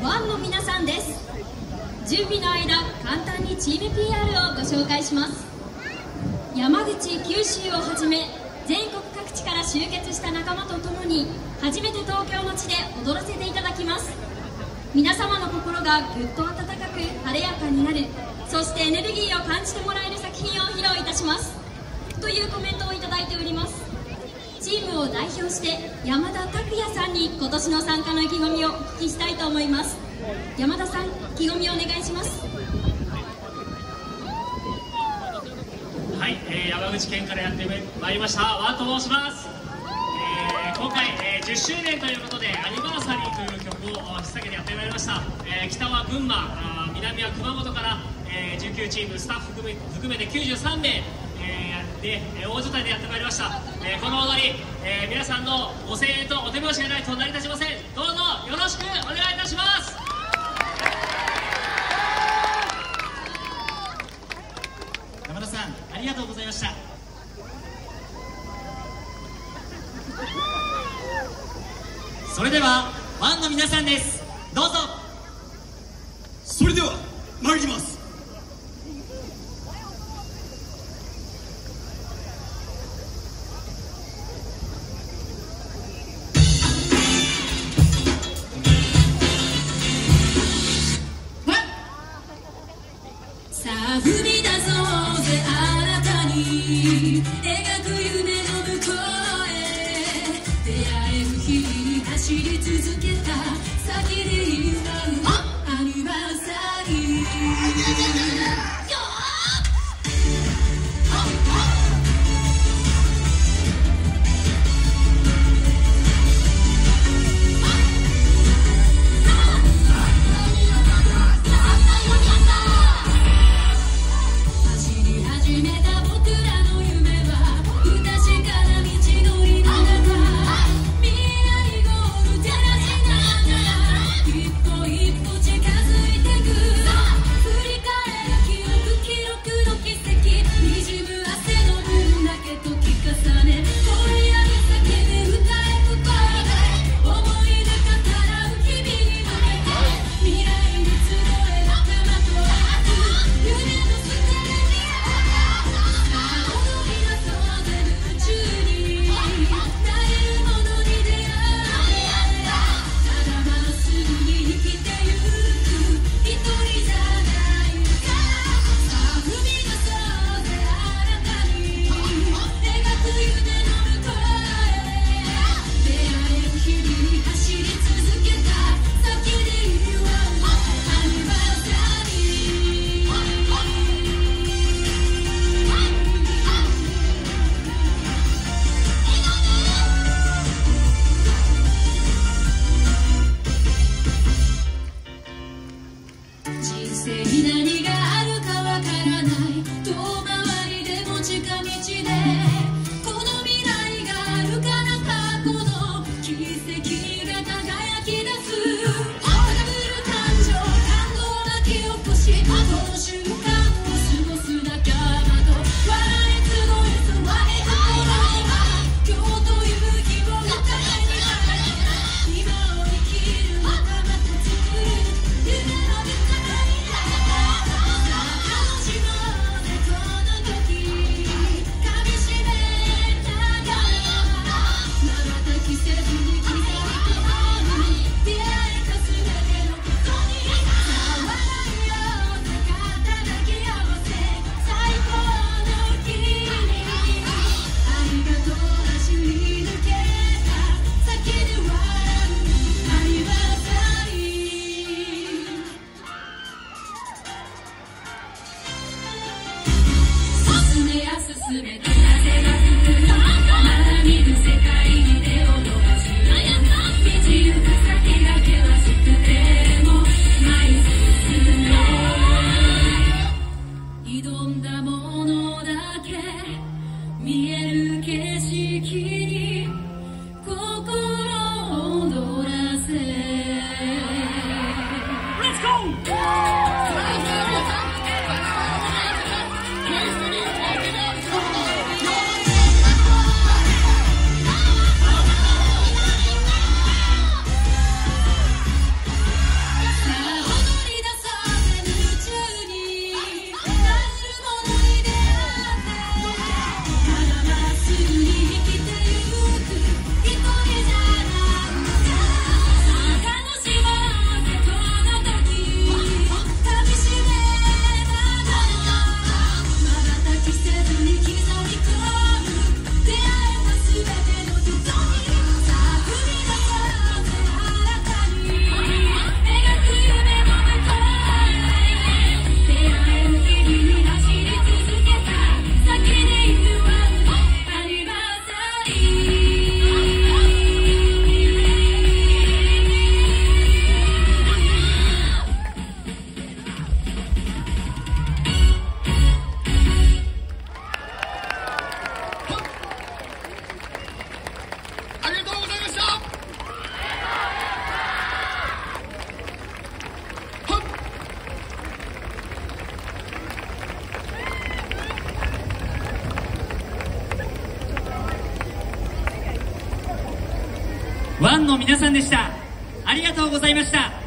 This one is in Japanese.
ファンの皆さんです。準備の間、簡単にチーム PR をご紹介します。山口、九州をはじめ全国各地から集結した仲間と共に初めて東京の地で踊らせていただきます。皆様の心がぐっと温かく晴れやかになる、そしてエネルギーを感じてもらえる作品を披露いたしますというコメントをいただいております。チームを代表して山田拓也さんに今年の参加の意気込みをお聞きしたいと思います。山田さん、意気込みをお願いします。 はい、山口県からやってまいりましたワンと申します。今回、10周年ということでアニバーサリーという曲を引っ提げてやってまいりました。北は群馬、南は熊本から、19チームスタッフ含めて93名、で大所帯でやってまいりました。この踊り、皆さんのご声援とお手拍子がないと成り立ちません。どうぞよろしくお願いいたします。 山田さん、ありがとうございました。それではファンの皆さんです。どうぞ。 それでは参ります。 さあ踏み出そうぜ新たに描く夢の向こうへ、出会える日々に走り続けた先で祝うアニバーサリー。何があるかわからない遠回りでも近道で、この未来があるから過去の奇跡が輝き出す。高ぶる感情、感動を巻き起こし、この瞬間を過ごす仲間と笑い集い騒ぎ今日という日を歌いに今を生きる仲間と作る夢の舞台。進めて風が吹くまだ見ぬ世界に手を伸ばす道行く先が険しくても前に進め、挑んだものだけ見える景色に心を躍らせ Let's go! さワンの皆さんでした。ありがとうございました。